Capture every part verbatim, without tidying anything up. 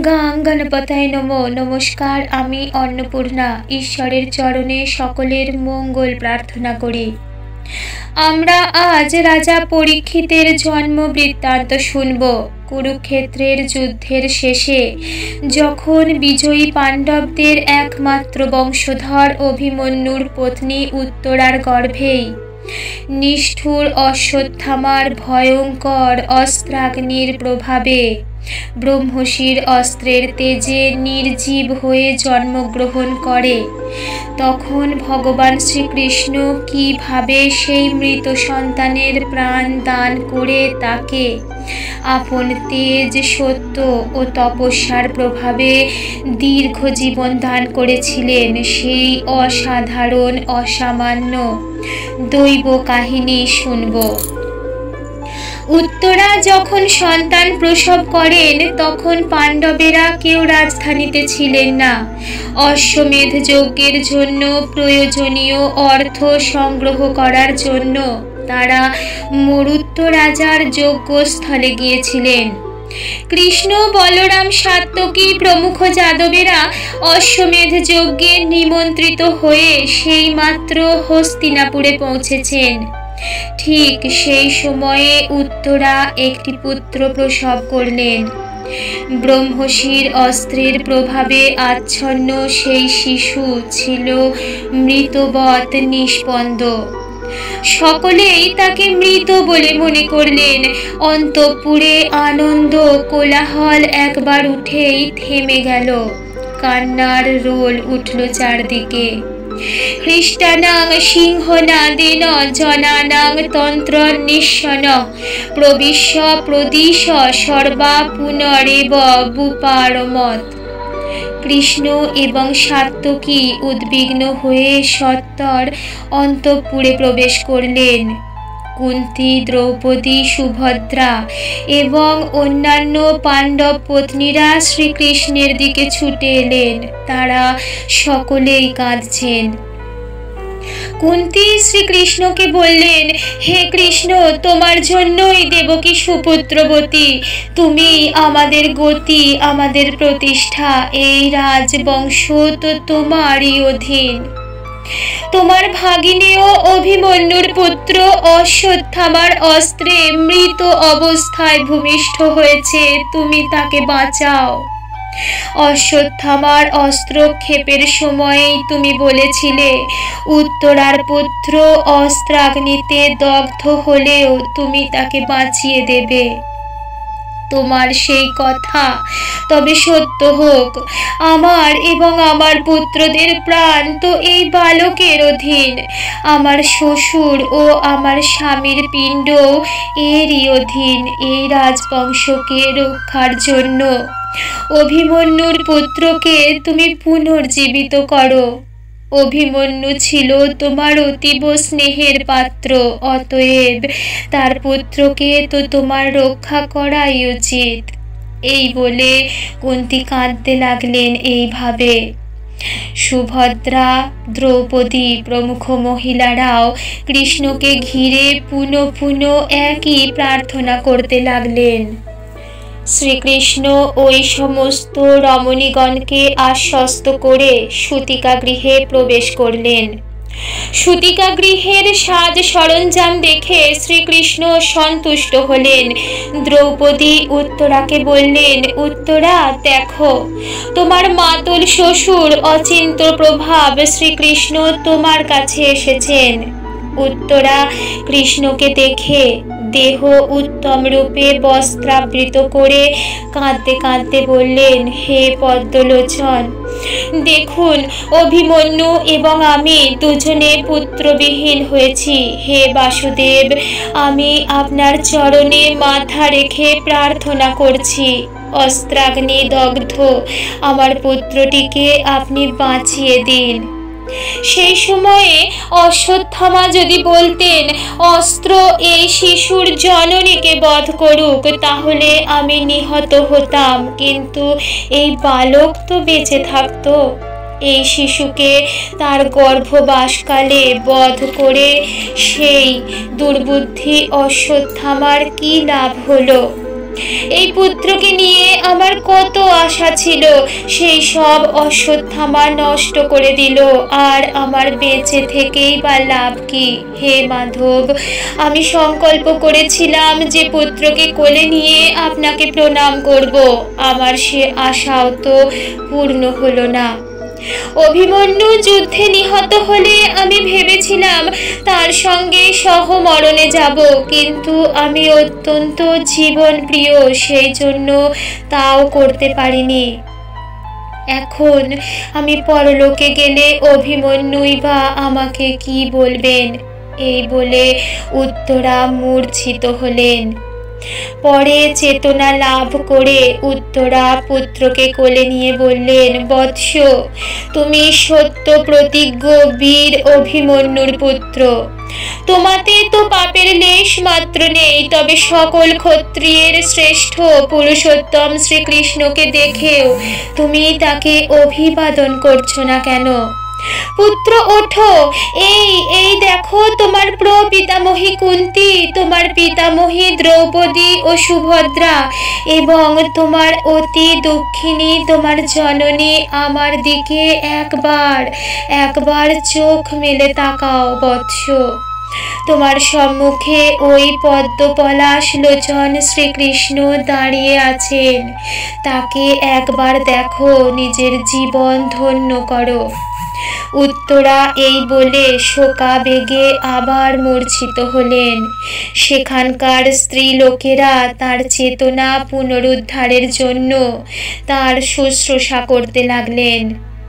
গাং গণপতায় নমো। নমস্কার, আমি অন্নপূর্ণা। ঈশ্বরের চরণে সকলের মঙ্গল প্রার্থনা করি। আমরা আজ রাজা পরীক্ষিতের জন্ম বৃত্তান্ত শুনব। কুরুক্ষেত্রের যুদ্ধের শেষে যখন বিজয়ী পাণ্ডবদের একমাত্র বংশধর অভিমন্যুর পত্নী উত্তরার গর্ভেই নিষ্ঠুর অশ্বত্থামার ভয়ঙ্কর অস্ত্রাগ্নির প্রভাবে ব্রহ্মশির অস্ত্রের তেজে নির্জীব হয়ে জন্মগ্রহণ করে, তখন ভগবান শ্রীকৃষ্ণ কিভাবে সেই মৃত সন্তানের প্রাণ দান করে তাকে আপন তেজ, সত্য ও তপস্যার প্রভাবে দীর্ঘ জীবন দান করেছিলেন, সেই অসাধারণ অসামান্য দৈব কাহিনী শুনব। উত্তরা যখন সন্তান প্রসব করেন তখন পাণ্ডবেরা কেউ রাজধানীতে ছিলেন না। অশ্বমেধ যজ্ঞের জন্য প্রয়োজনীয় অর্থ সংগ্রহ করার জন্য তারা মরুত্ব রাজার যজ্ঞস্থলে গিয়েছিলেন। কৃষ্ণ, বলরাম, সাত্যকী প্রমুখ যাদবেরা অশ্বমেধ যজ্ঞে নিমন্ত্রিত হয়ে সেই মাত্র হস্তিনাপুরে পৌঁছেছেন। ঠিক সেই সময়ে উত্তরা একটি পুত্র প্রসব করলেন। ব্রহ্মশির অস্ত্রের প্রভাবে আচ্ছন্ন সেই শিশু ছিল মৃতবৎ নিষ্পন্দ। সকলেই তাকে মৃত বলে মনে করলেন। অন্তঃপুরে আনন্দ কোলাহল একবার উঠেই থেমে গেল। কান্নার রোল উঠল চারদিকে। খ্রিস্টানাং সিংহনাদেন জনানাং তন্ত্র নিঃসন প্রবিশ্য প্রদিশ সর্বা পুনরেব বুপারমত। কৃষ্ণ এবং সাত্যকী উদ্বিগ্ন হয়ে সত্বর অন্তঃপুরে প্রবেশ করলেন। কুন্তী, দ্রৌপদী, সুভদ্রা এবং অন্যান্য পাণ্ডব পত্নীরা শ্রীকৃষ্ণের দিকে ছুটে এলেন। তারা সকলেই কাঁদছেন। কুন্তী শ্রীকৃষ্ণকে বললেন, হে কৃষ্ণ, তোমার জন্যই দেবকী সুপুত্রবতী। তুমি আমাদের গতি, আমাদের প্রতিষ্ঠা। এই রাজবংশ তো তোমারই অধীন। তোমার ভাগিনেও অভিমন্যুর পুত্র অশ্বত্থামার অস্ত্রে মৃত অবস্থায় ভূমিষ্ঠ হয়েছে, তুমি তাকে বাঁচাও। অশ্বত্থামার অস্ত্রক্ষেপের সময়েই তুমি বলেছিলে উত্তরার পুত্র অস্ত্রাগ্নিতে দগ্ধ হলেও তুমি তাকে বাঁচিয়ে দেবে। তোমার সেই কথা তবে সত্য হোক। আমার এবং আমার পুত্রদের প্রাণ তো এই বালকের অধীন। আমার শ্বশুর ও আমার স্বামীর পিণ্ড এরই অধীন। এই রাজবংশকে রক্ষার জন্য অভিমন্যুর পুত্রকে তুমি পুনর্জীবিত করো। অভিমন্যু ছিল তোমার অতীব স্নেহের পাত্র, অতএব তার পুত্রকে তো তোমার রক্ষা করাই উচিত। এই বলে কুন্তী কাঁদতে লাগলেন। এইভাবে সুভদ্রা, দ্রৌপদী প্রমুখ মহিলারাও কৃষ্ণকে ঘিরে পুনঃ পুনঃ একই প্রার্থনা করতে লাগলেন। শ্রীকৃষ্ণ ওই সমস্ত রমণীগণকে আশ্বস্ত করে সূতিকা গৃহে প্রবেশ করলেন। সূতিকা গৃহের সাজ সরঞ্জাম দেখে শ্রীকৃষ্ণ সন্তুষ্ট হলেন। দ্রৌপদী উত্তরাকে বললেন, উত্তরা, দেখো, তোমার মাতুল শ্বশুর অচিন্ত প্রভাব শ্রীকৃষ্ণ তোমার কাছে এসেছেন। উত্তরা কৃষ্ণকে দেখে দেহ উত্তম রূপে বস্ত্রাবৃত করে কাঁদতে কাঁদতে বললেন, হে পদ্মলোচন, দেখুন, অভিমন্যু এবং আমি দুজনে পুত্রবিহীন হয়েছি। হে বাসুদেব, আমি আপনার চরণে মাথা রেখে প্রার্থনা করছি, অস্ত্রাগ্নি দগ্ধ আমার পুত্রটিকে আপনি বাঁচিয়ে দিন। সেই সময়ে অশ্বত্থামা যদি বলতেন অস্ত্র এই শিশুর জননীকে বধ করুক, তাহলে আমি নিহত হতাম, কিন্তু এই বালক তো বেঁচে থাকতো। এই শিশুকে তার গর্ভবাসকালে বধ করে সেই দুর্বুদ্ধি অশ্বত্থামার কি লাভ হলো? এই পুত্রকে নিয়ে আমার কত আশা ছিল, সেই সব অশ্বত্থামা নষ্ট করে দিল। আর আমার বেঁচে থেকেই বা লাভ কি? হে মাধব, আমি সংকল্প করেছিলাম যে পুত্রকে কোলে নিয়ে আপনাকে প্রণাম করব। আমার সে আশাও তো পূর্ণ হলো না। অভিমন্যু যুদ্ধে নিহত হলে আমি ভেবেছিলাম তার সঙ্গে সহমরণে যাব, কিন্তু আমি অত্যন্ত জীবন প্রিয়, সেই জন্য তাও করতে পারিনি। এখন আমি পরলোকে গেলে অভিমন্যুই বা আমাকে কি বলবেন? এই বলে উত্তরা মূর্ছিত হলেন। পরে চেতনা লাভ করে উত্তরা পুত্রকে কোলে নিয়ে বললেন, বৎস, তুমি সত্য প্রতিজ্ঞ বীর অভিমন্যুর পুত্র। তোমাতে তো পাপের লেশ মাত্র নেই, তবে সকল ক্ষত্রিয়ের শ্রেষ্ঠ পুরুষোত্তম শ্রীকৃষ্ণকে দেখেও তুমি তাকে অভিবাদন করছো না কেন? পুত্র ওঠো, এই এই দেখো তোমার প্রপিতামহী কুন্তী, তোমার পিতামহী দ্রৌপদী ও সুভদ্রা, এবং তোমার অতি দুঃখিনী তোমার জননী আমার দিকে একবার একবার চোখ মেলে তাকাও বৎস। তোমার সম্মুখে ওই পদ্ম পলাশ লোচন শ্রীকৃষ্ণ দাঁড়িয়ে আছেন, তাকে একবার দেখো, নিজের জীবন ধন্য করো। উত্তরা এই বলে শোকাবেগে আবার মূর্ছিত হলেন। সেখানকার স্ত্রী লোকেরা তার চেতনা পুনরুদ্ধারের জন্য তার শুশ্রূষা করতে লাগলেন।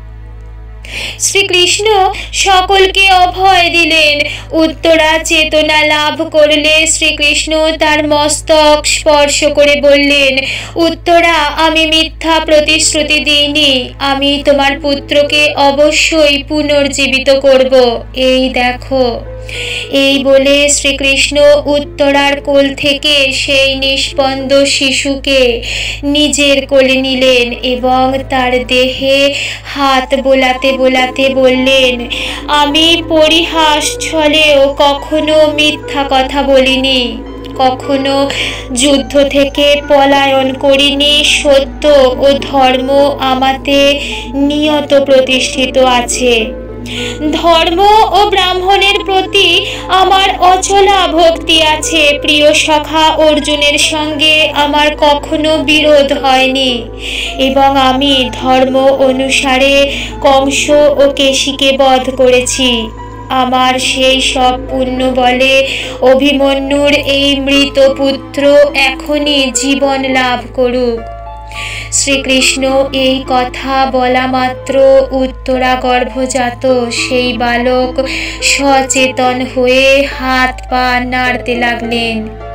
শ্রীকৃষ্ণ সকলকে অভয় দিলেন। উত্তরা চেতনা লাভ করলে শ্রীকৃষ্ণ তার মস্তক স্পর্শ করে বললেন, উত্তরা, আমি মিথ্যা প্রতিশ্রুতি দিইনি, আমি তোমার পুত্রকে অবশ্যই পুনর্জীবিত করব, এই দেখো। এই বলে শ্রীকৃষ্ণ উত্তরার কোল থেকে সেই নিষ্পন্দ শিশুকে নিজের কোলে নিলেন এবং তার দেহে হাত বোলাতে বোলাতে বললেন, আমি পরিহাস ছলেও কখনো মিথ্যা কথা বলিনি, কখনো যুদ্ধ থেকে পলায়ন করিনি। সত্য ও ধর্ম আমাতে নিয়ত প্রতিষ্ঠিত আছে। ধর্ম ও ব্রাহ্মণের প্রতি আমার অচলা ভক্তি আছে। প্রিয় সখা অর্জুনের সঙ্গে আমার কখনো বিরোধ হয়নি এবং আমি ধর্ম অনুসারে কংস ও কেশীকে বধ করেছি। আমার সেই সব পুণ্য বলে অভিমন্যুর এই মৃত পুত্র এখনই জীবন লাভ করুক। শ্রীকৃষ্ণ এই কথা বলা মাত্র উত্তরা গর্ভজাত সেই বালক সচেতন হয়ে হাত পা নাড়তে লাগলেন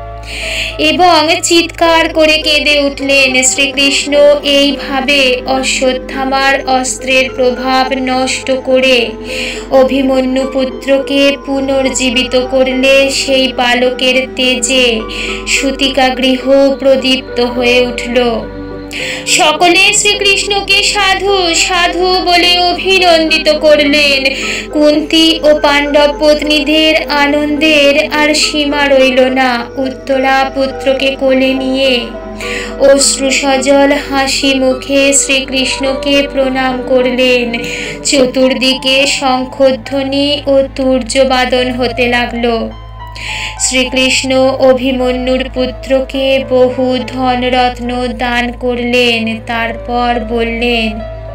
এবং চিৎকার করে কেঁদে উঠলেন। শ্রীকৃষ্ণ এইভাবে অশ্বত্থামার অস্ত্রের প্রভাব নষ্ট করে অভিমন্যু পুত্রকে পুনর্জীবিত করলে সেই বালকের তেজে সূতিকা গৃহ প্রদীপ্ত হয়ে উঠল। সকলে শ্রীকৃষ্ণকে সাধু সাধু বলে অভিনন্দিত করলেন। কুন্তী ও পাণ্ডব পত্নীদের আনন্দের আর সীমা রইল না। উত্তরা পুত্রকে কোলে নিয়ে অশ্রু সজল হাসি মুখে শ্রীকৃষ্ণকে প্রণাম করলেন। চতুর্দিকে শঙ্খধ্বনি ও তুর্যবাদন হতে লাগলো। শ্রীকৃষ্ণ অভিমন্যুর পুত্রকে বহু ধনরত্ন দান করলেন। তারপর বললেন,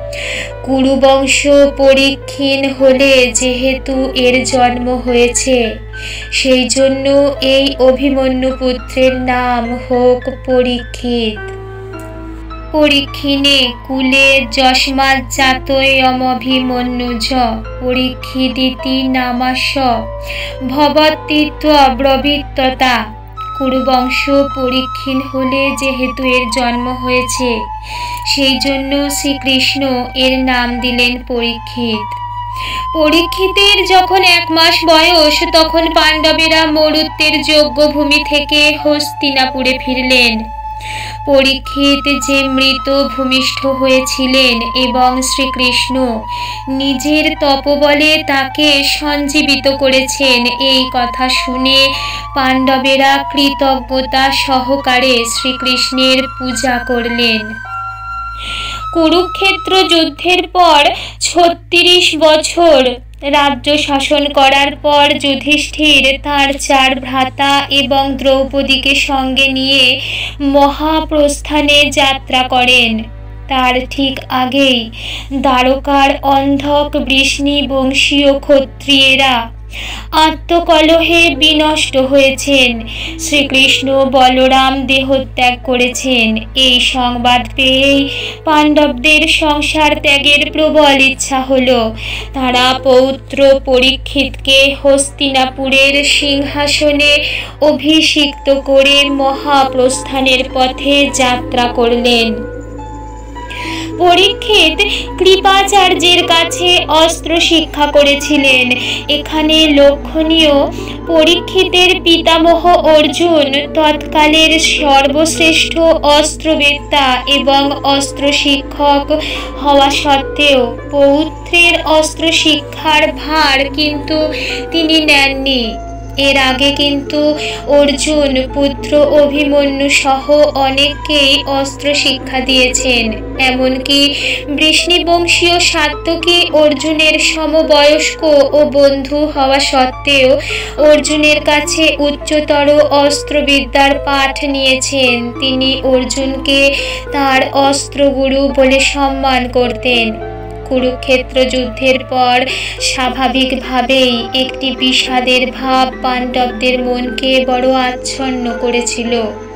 কুরুবংশ পরীক্ষীণ হলে যেহেতু এর জন্ম হয়েছে, সেই জন্য এই অভিমন্যু পুত্রের নাম হোক পরীক্ষিত। পরীক্ষিণে কুলে যস্মাজ্জাতোऽয়মভিমন্যুজ পরীক্ষিদিতি নামাস্য ভবতীত্বব্রবীত্যতা। কুরুবংশ পরীক্ষীণ হলে যেহেতু এর জন্ম হয়েছে, সেই জন্য শ্রীকৃষ্ণ এর নাম দিলেন পরীক্ষিত। পরীক্ষিতের যখন এক মাস বয়স, তখন পাণ্ডবেরা মরুত্বের যজ্ঞভূমি থেকে হস্তিনাপুরে ফিরলেন। পরীক্ষিত যে মৃত ভূমিষ্ঠ হয়েছিলেন এবং শ্রীকৃষ্ণ নিজের তপবলে তাকে সঞ্জীবিত করেছেন, এই কথা শুনে পাণ্ডবেরা কৃতজ্ঞতা সহকারে শ্রীকৃষ্ণের পূজা করলেন। কুরুক্ষেত্র যুদ্ধের পর ছত্রিশ বছর রাজ্য শাসন করার পর যুধিষ্ঠির তাঁর চার ভ্রাতা এবং দ্রৌপদীকে সঙ্গে নিয়ে মহাপ্রস্থানে যাত্রা করেন। তার ঠিক আগেই দ্বারকার অন্ধক বৃষ্ণি বংশীয় ক্ষত্রিয়েরা আত্মকলহে বিনষ্ট হয়েছেন। শ্রীকৃষ্ণ বলরাম দেহত্যাগ করেছেন। এই সংবাদ পেয়েই পাণ্ডবদের সংসার ত্যাগের প্রবল ইচ্ছা হলো। তারা পৌত্র পরীক্ষিতকে হস্তিনাপুরের সিংহাসনে অভিষিক্ত করে মহাপ্রস্থানের পথে যাত্রা করলেন। পরীক্ষিত কৃপাচার্যের কাছে অস্ত্র শিক্ষা করেছিলেন। এখানে লক্ষণীয়, পরীক্ষিতের পিতামহ অর্জুন তৎকালের সর্বশ্রেষ্ঠ অস্ত্রবেত্তা এবং অস্ত্র শিক্ষক হওয়া সত্ত্বেও পৌত্রের অস্ত্র শিক্ষার ভার কিন্তু তিনি নেননি। এর আগে কিন্তু অর্জুন পুত্র অভিমন্যু সহ অনেককেই অস্ত্র শিক্ষা দিয়েছেন। এমনকি বৃষ্ণিবংশীয় সাত্যকী অর্জুনের সমবয়স্ক ও বন্ধু হওয়া সত্ত্বেও অর্জুনের কাছে উচ্চতর অস্ত্রবিদ্যার পাঠ নিয়েছেন। তিনি অর্জুনকে তার অস্ত্রগুরু বলে সম্মান করতেন। কুরুক্ষেত্র যুদ্ধের পর স্বাভাবিকভাবেই একটি বিষাদের ভাব পাণ্ডবদের মনকে বড় আচ্ছন্ন করেছিল,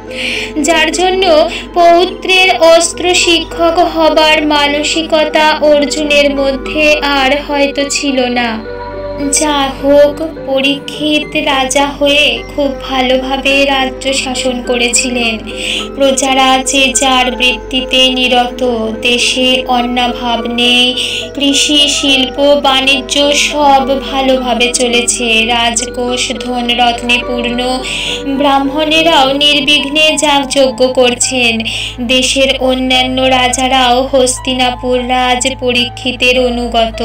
যার জন্য পৌত্রের অস্ত্র শিক্ষক হবার মানসিকতা অর্জুনের মধ্যে আর হয়তো ছিল না। যা হোক, পরীক্ষিত রাজা হয়ে খুব ভালোভাবে রাজ্য শাসন করেছিলেন। প্রজারা যে যার বৃত্তিতে নিরত, দেশে অন্নাভাব নেই, কৃষি শিল্প বাণিজ্য সব ভালোভাবে চলেছে। রাজকোষ ধনরত্নে পূর্ণ, ব্রাহ্মণেরাও নির্বিঘ্নে যাগযজ্ঞ করছেন। দেশের অন্যান্য রাজারাও হস্তিনাপুর রাজ পরীক্ষিতের অনুগত।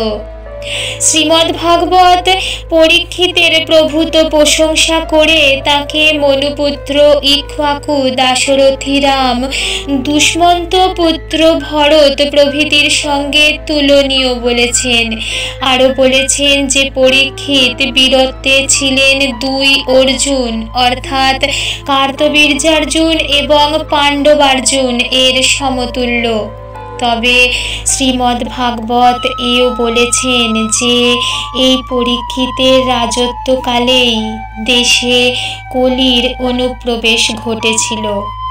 শ্রীমদ্ ভাগবত পরীক্ষিতের প্রভূত প্রশংসা করে তাকে মনুপুত্র ইক্ষ্বাকু, দাশরথী রাম, দুষ্মন্ত পুত্র ভরত প্রভৃতির সঙ্গে তুলনীয় বলেছেন। আরও বলেছেন যে পরীক্ষিত বীরত্বে ছিলেন দুই অর্জুন, অর্থাৎ কার্তবীর্যার্জুন এবং পাণ্ডবার্জুন এর সমতুল্য। তবে শ্রীমদ্ ভাগবত এও বলেছেন যে এই পরীক্ষিতের রাজত্বকালেই দেশে কলির অনুপ্রবেশ ঘটেছিল।